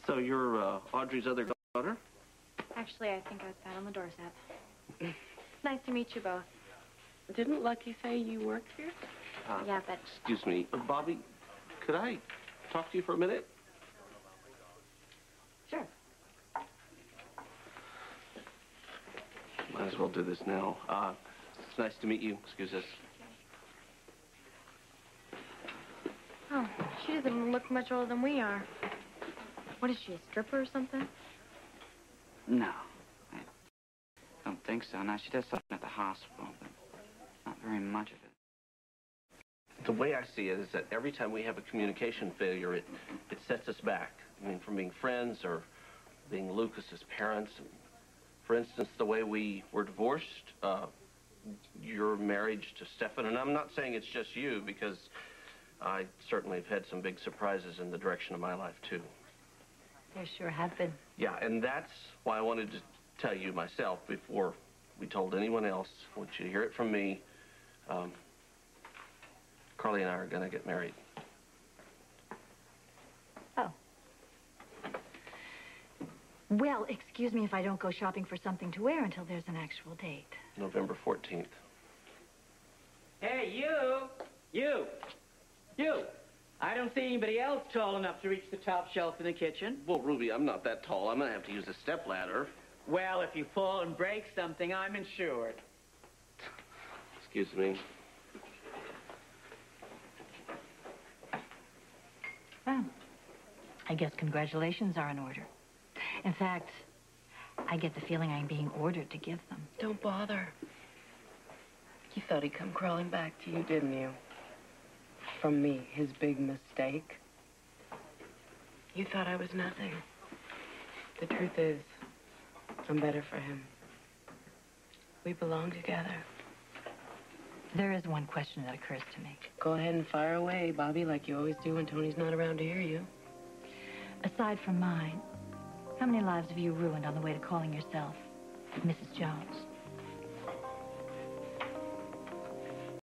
So you're Audrey's other daughter? Actually, I think I was found on the doorstep. Nice to meet you both. Didn't Lucky say you worked here? Yeah, but... Excuse me. Bobbie, could I talk to you for a minute? Sure. Might as well do this now. It's nice to meet you. Excuse us. Oh, she doesn't look much older than we are. What is she, a stripper or something? No, I don't think so. Now, she does something at the hospital, but not very much of it. The way I see it is that every time we have a communication failure, it sets us back. I mean, from being friends or being Lucas's parents. For instance, the way we were divorced, your marriage to Stefan, and I'm not saying it's just you, because I certainly have had some big surprises in the direction of my life, too. There sure have been. Yeah, and that's why I wanted to tell you myself before we told anyone else. I want you to hear it from me. Carly and I are going to get married. Oh. Well, excuse me if I don't go shopping for something to wear until there's an actual date. November 14th. Hey, you! I don't see anybody else tall enough to reach the top shelf in the kitchen. Well, Ruby, I'm not that tall. I'm going to have to use a stepladder. Well, if you fall and break something, I'm insured. Excuse me. Well, I guess congratulations are in order. In fact, I get the feeling I'm being ordered to give them. Don't bother. You thought he'd come crawling back to you, didn't you? From me, his big mistake. You thought I was nothing. The truth is, I'm better for him. We belong together. There is one question that occurs to me. Go ahead and fire away, Bobbie, like you always do when Tony's not around to hear you. Aside from mine, how many lives have you ruined on the way to calling yourself Mrs. Jones?